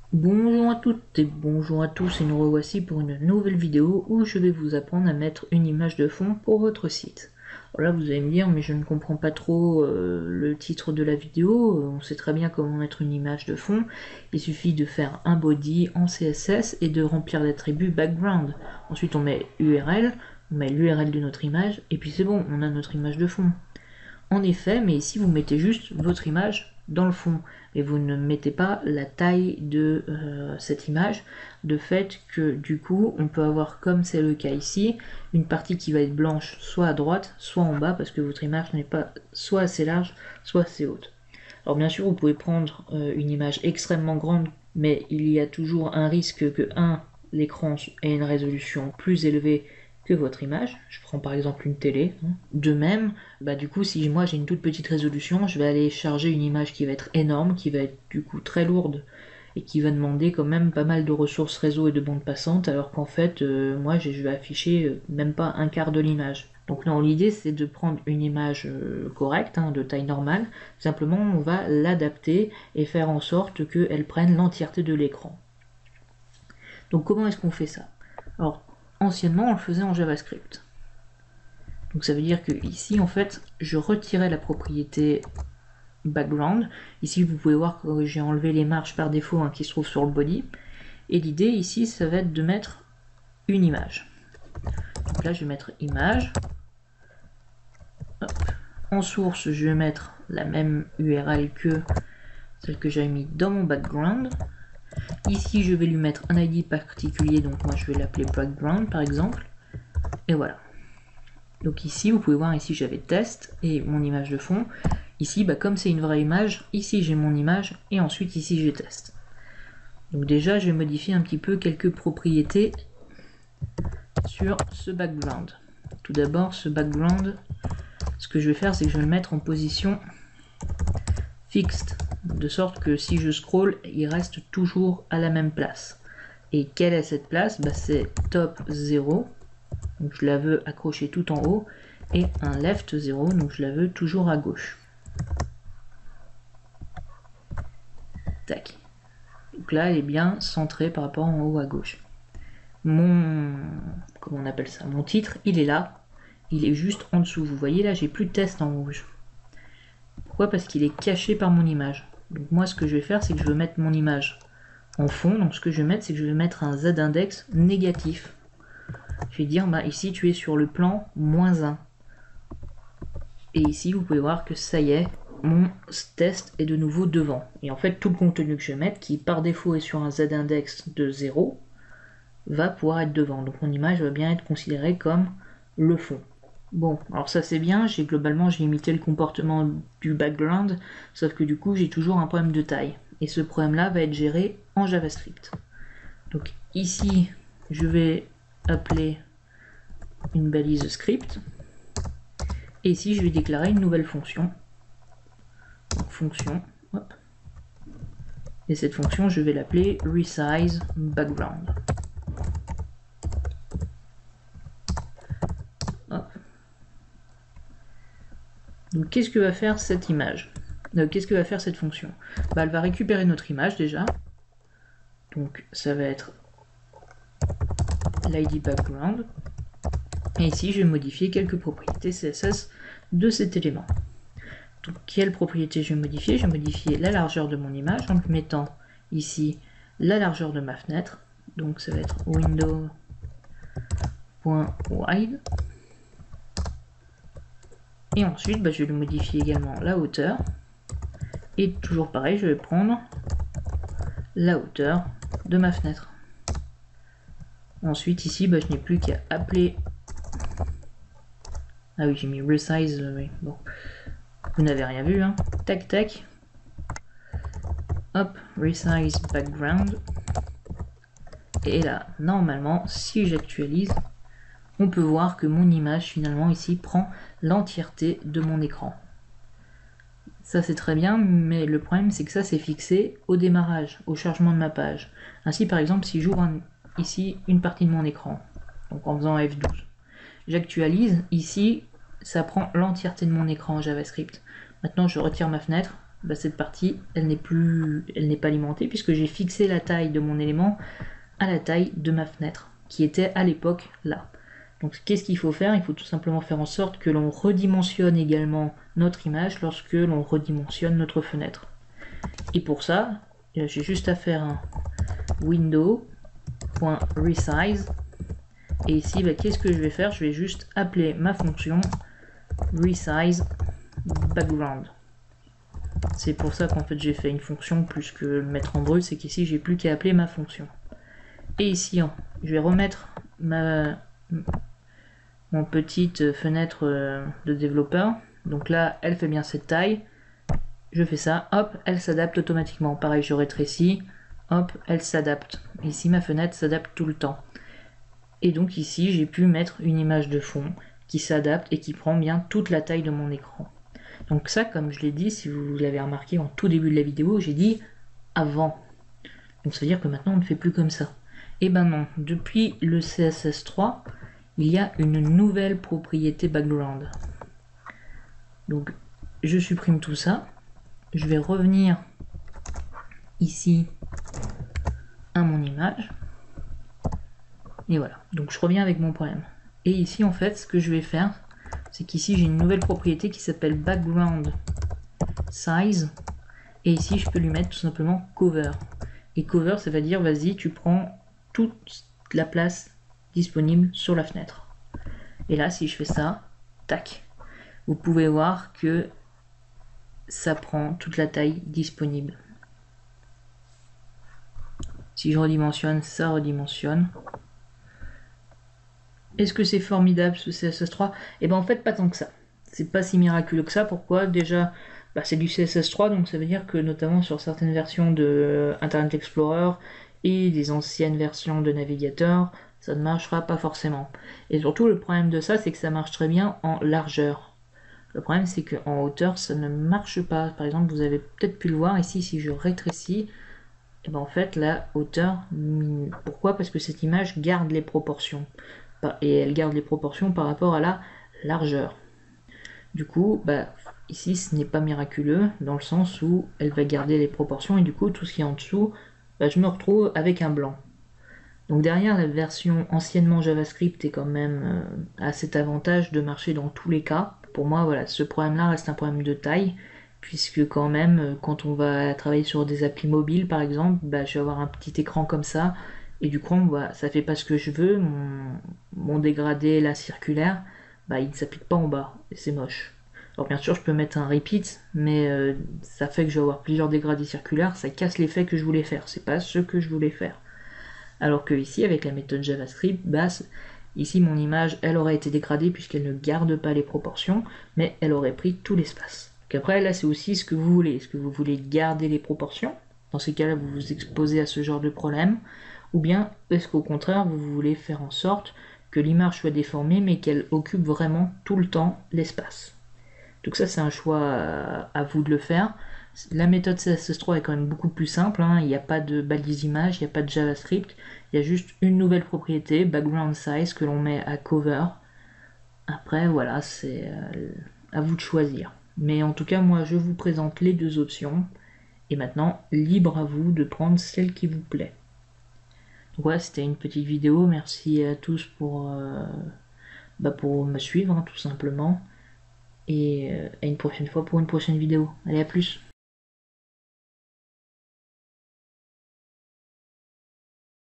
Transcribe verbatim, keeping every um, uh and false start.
Bonjour à toutes et bonjour à tous et nous revoici pour une nouvelle vidéo où je vais vous apprendre à mettre une image de fond pour votre site. Alors là vous allez me dire mais je ne comprends pas trop euh, le titre de la vidéo, on sait très bien comment mettre une image de fond, il suffit de faire un body en C S S et de remplir l'attribut background. Ensuite on met U R L, on met l'U R L de notre image et puis c'est bon, on a notre image de fond. En effet, mais ici vous mettez juste votre image dans le fond et vous ne mettez pas la taille de euh, cette image, de fait que du coup on peut avoir, comme c'est le cas ici, une partie qui va être blanche soit à droite soit en bas parce que votre image n'est pas soit assez large soit assez haute. Alors bien sûr vous pouvez prendre euh, une image extrêmement grande, mais il y a toujours un risque que un l'écran ait une résolution plus élevée que votre image. Je prends par exemple une télé. De même, bah du coup, si moi j'ai une toute petite résolution, je vais aller charger une image qui va être énorme, qui va être du coup très lourde et qui va demander quand même pas mal de ressources réseau et de bande passante, alors qu'en fait, euh, moi je vais afficher euh, même pas un quart de l'image. Donc non, l'idée c'est de prendre une image euh, correcte, hein, de taille normale, simplement on va l'adapter et faire en sorte qu'elle prenne l'entièreté de l'écran. Donc comment est-ce qu'on fait ça? Alors, anciennement on le faisait en JavaScript. Donc ça veut dire que ici en fait je retirais la propriété background. Ici vous pouvez voir que j'ai enlevé les marges par défaut hein, qui se trouvent sur le body. Et l'idée ici ça va être de mettre une image. Donc là je vais mettre image. Hop. En source je vais mettre la même U R L que celle que j'avais mis dans mon background. Ici je vais lui mettre un I D particulier, donc moi je vais l'appeler background par exemple. Et voilà. Donc ici vous pouvez voir, ici j'avais test et mon image de fond. Ici bah, comme c'est une vraie image, ici j'ai mon image et ensuite ici j'ai test. Donc déjà je vais modifier un petit peu quelques propriétés sur ce background. Tout d'abord ce background, ce que je vais faire c'est que je vais le mettre en position fixed, de sorte que si je scroll il reste toujours à la même place. Et quelle est cette place? Bah, c'est top zéro, donc je la veux accrocher tout en haut, et un left zéro, donc je la veux toujours à gauche. Tac. Donc là elle est bien centrée par rapport en haut à gauche. Mon, comment on appelle ça, mon titre il est là, il est juste en dessous. Vous voyez là j'ai plus de test en rouge. Pourquoi? Parce qu'il est caché par mon image. Donc moi ce que je vais faire c'est que je vais mettre mon image en fond. Donc ce que je vais mettre c'est que je vais mettre un z-index négatif. Je vais dire bah ici tu es sur le plan moins un. Et ici vous pouvez voir que ça y est, mon test est de nouveau devant. Et en fait tout le contenu que je vais mettre, qui par défaut est sur un z-index de zéro, va pouvoir être devant. Donc mon image va bien être considérée comme le fond. Bon, alors ça c'est bien, j'ai globalement j'ai imité le comportement du background, sauf que du coup j'ai toujours un problème de taille. Et ce problème là va être géré en JavaScript. Donc ici je vais appeler une balise script. Et ici je vais déclarer une nouvelle fonction. Donc fonction, hop. Et cette fonction je vais l'appeler resize background. Hop. Donc qu'est-ce que va faire cette image? euh, Qu'est-ce que va faire cette fonction? Bah, elle va récupérer notre image déjà. Donc ça va être l'I D background. Et ici je vais modifier quelques propriétés C S S de cet élément. Donc quelle propriété je vais modifier? Je vais modifier la largeur de mon image en mettant ici la largeur de ma fenêtre. Donc ça va être window.wide. Et ensuite bah, je vais lui modifier également la hauteur. Et toujours pareil, je vais prendre la hauteur de ma fenêtre. Ensuite ici bah, je n'ai plus qu'à appeler. Ah oui, j'ai mis resize, euh, oui, bon. Vous n'avez rien vu, hein. Tac, tac. Hop, resize background. Et là, normalement, si j'actualise, on peut voir que mon image, finalement, ici, prend l'entièreté de mon écran. Ça, c'est très bien, mais le problème, c'est que ça, c'est fixé au démarrage, au chargement de ma page. Ainsi, par exemple, si j'ouvre ici une partie de mon écran, donc en faisant F douze, j'actualise, ici, ça prend l'entièreté de mon écran en JavaScript. Maintenant, je retire ma fenêtre, bah, cette partie, elle n'est plus, elle n'est pas alimentée puisque j'ai fixé la taille de mon élément à la taille de ma fenêtre, qui était à l'époque là. Donc qu'est-ce qu'il faut faire? Il faut tout simplement faire en sorte que l'on redimensionne également notre image lorsque l'on redimensionne notre fenêtre. Et pour ça, j'ai juste à faire un window.resize. Et ici, bah, qu'est-ce que je vais faire? Je vais juste appeler ma fonction resize background. C'est pour ça qu'en fait j'ai fait une fonction plus que le mettre en brut, c'est qu'ici j'ai plus qu'à appeler ma fonction. Et ici, je vais remettre ma mon petite fenêtre de développeur. Donc là, elle fait bien cette taille. Je fais ça, hop, elle s'adapte automatiquement. Pareil, je rétrécis, hop, elle s'adapte. Ici, ma fenêtre s'adapte tout le temps. Et donc ici, j'ai pu mettre une image de fond qui s'adapte et qui prend bien toute la taille de mon écran. Donc ça, comme je l'ai dit, si vous l'avez remarqué en tout début de la vidéo, j'ai dit avant. Donc ça veut dire que maintenant, on ne fait plus comme ça. Et ben non, depuis le C S S trois, il y a une nouvelle propriété background. Donc je supprime tout ça. Je vais revenir ici à mon image. Et voilà, donc je reviens avec mon problème. Et ici, en fait, ce que je vais faire, c'est qu'ici, j'ai une nouvelle propriété qui s'appelle background size. Et ici, je peux lui mettre tout simplement cover. Et cover, ça va dire, vas-y, tu prends toute la place disponible sur la fenêtre. Et là, si je fais ça, tac, vous pouvez voir que ça prend toute la taille disponible. Si je redimensionne, ça redimensionne. Est-ce que c'est formidable ce C S S trois? Et ben en fait pas tant que ça. C'est pas si miraculeux que ça. Pourquoi? Déjà, bah, c'est du C S S trois, donc ça veut dire que notamment sur certaines versions de Internet Explorer et des anciennes versions de navigateur, ça ne marchera pas forcément. Et surtout le problème de ça, c'est que ça marche très bien en largeur. Le problème c'est qu'en hauteur, ça ne marche pas. Par exemple, vous avez peut-être pu le voir ici, si je rétrécis, et ben en fait la hauteur, pourquoi? Parce que cette image garde les proportions. Et elle garde les proportions par rapport à la largeur. Du coup, bah, ici ce n'est pas miraculeux dans le sens où elle va garder les proportions et du coup tout ce qui est en dessous, bah, je me retrouve avec un blanc. Donc derrière la version anciennement JavaScript est quand même euh, à cet avantage de marcher dans tous les cas. Pour moi, voilà, ce problème-là reste un problème de taille, puisque quand même, quand on va travailler sur des applis mobiles par exemple, bah, je vais avoir un petit écran comme ça. Et du coup, bah, ça fait pas ce que je veux, mon, mon dégradé là circulaire, bah, il ne s'applique pas en bas, et c'est moche. Alors bien sûr, je peux mettre un repeat, mais euh, ça fait que je vais avoir plusieurs dégradés circulaires, ça casse l'effet que je voulais faire, c'est pas ce que je voulais faire. Alors que ici, avec la méthode JavaScript, bah, ici mon image, elle aurait été dégradée puisqu'elle ne garde pas les proportions, mais elle aurait pris tout l'espace. Donc après, là, c'est aussi ce que vous voulez. Est-ce que vous voulez garder les proportions? Dans ces cas-là, vous vous exposez à ce genre de problème. Ou bien est-ce qu'au contraire vous voulez faire en sorte que l'image soit déformée mais qu'elle occupe vraiment tout le temps l'espace? Donc ça c'est un choix à, à vous de le faire. La méthode C S S trois est quand même beaucoup plus simple, hein. Il n'y a pas de balise image, il n'y a pas de JavaScript, il y a juste une nouvelle propriété, background size, que l'on met à cover. Après voilà, c'est euh, à vous de choisir. Mais en tout cas moi je vous présente les deux options et maintenant libre à vous de prendre celle qui vous plaît. Donc voilà, c'était une petite vidéo, merci à tous pour, euh, bah pour me suivre, hein, tout simplement. Et euh, à une prochaine fois pour une prochaine vidéo. Allez, à plus!